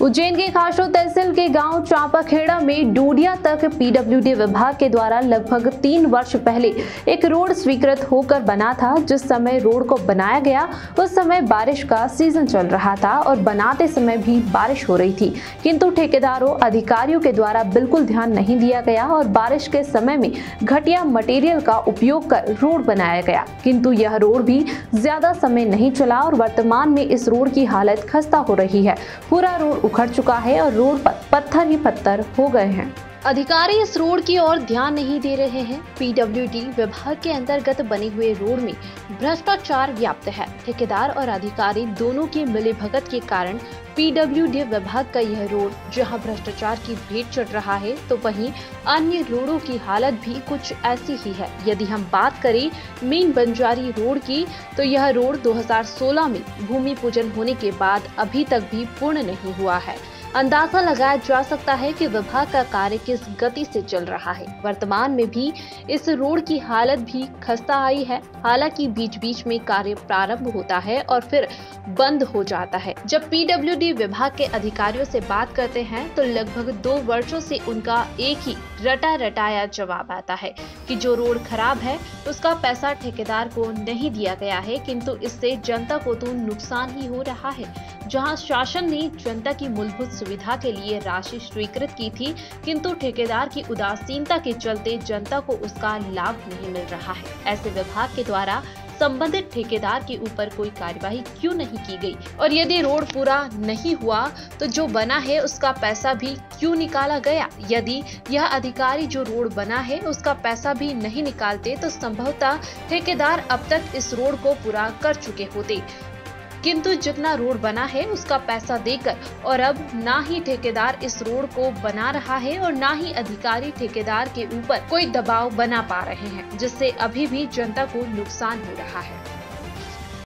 उज्जैन के खासरो तहसील के गांव चांपाखेड़ा में डूडिया तक पीडब्ल्यूडी विभाग के द्वारा लगभग 3 वर्ष पहले एक रोड स्वीकृत होकर बना था। जिस समय रोड को बनाया गया उस समय बारिश का सीजन चल रहा था और बनाते समय भी बारिश हो रही थी, किंतु ठेकेदारों अधिकारियों के द्वारा बिल्कुल ध्यान नहीं दिया गया और बारिश के समय में घटिया मटेरियल का उपयोग कर रोड बनाया गया, किंतु यह रोड भी ज्यादा समय नहीं चला और वर्तमान में इस रोड की हालत खस्ता हो रही है। पूरा रोड उखड़ चुका है और रोड पर पत्थर ही पत्थर हो गए हैं। अधिकारी इस रोड की ओर ध्यान नहीं दे रहे हैं। पीडब्ल्यूडी विभाग के अंतर्गत बने हुए रोड में भ्रष्टाचार व्याप्त है। ठेकेदार और अधिकारी दोनों की मिलीभगत के कारण पीडब्ल्यूडी विभाग का यह रोड जहां भ्रष्टाचार की भेंट चढ़ रहा है, तो वहीं अन्य रोडों की हालत भी कुछ ऐसी ही है। यदि हम बात करें मेन बंजारी रोड की, तो यह रोड 2016 में भूमि पूजन होने के बाद अभी तक भी पूर्ण नहीं हुआ है। अंदाजा लगाया जा सकता है कि विभाग का कार्य किस गति से चल रहा है। वर्तमान में भी इस रोड की हालत भी खस्ता आई है। हालांकि बीच बीच में कार्य प्रारंभ होता है और फिर बंद हो जाता है। जब पीडब्ल्यूडी विभाग के अधिकारियों से बात करते हैं तो लगभग 2 वर्षों से उनका एक ही रटाया जवाब आता है कि जो रोड खराब है उसका पैसा ठेकेदार को नहीं दिया गया है, किंतु इससे जनता को तो नुकसान ही हो रहा है। जहां शासन ने जनता की मूलभूत सुविधा के लिए राशि स्वीकृत की थी, किंतु ठेकेदार की उदासीनता के चलते जनता को उसका लाभ नहीं मिल रहा है। ऐसे विभाग के द्वारा संबंधित ठेकेदार के ऊपर कोई कार्यवाही क्यों नहीं की गई? और यदि रोड पूरा नहीं हुआ तो जो बना है उसका पैसा भी क्यों निकाला गया? यदि यह अधिकारी जो रोड बना है उसका पैसा भी नहीं निकालते तो संभवतः ठेकेदार अब तक इस रोड को पूरा कर चुके होते, किंतु जितना रोड बना है उसका पैसा देकर और अब ना ही ठेकेदार इस रोड को बना रहा है और ना ही अधिकारी ठेकेदार के ऊपर कोई दबाव बना पा रहे हैं, जिससे अभी भी जनता को नुकसान हो रहा है।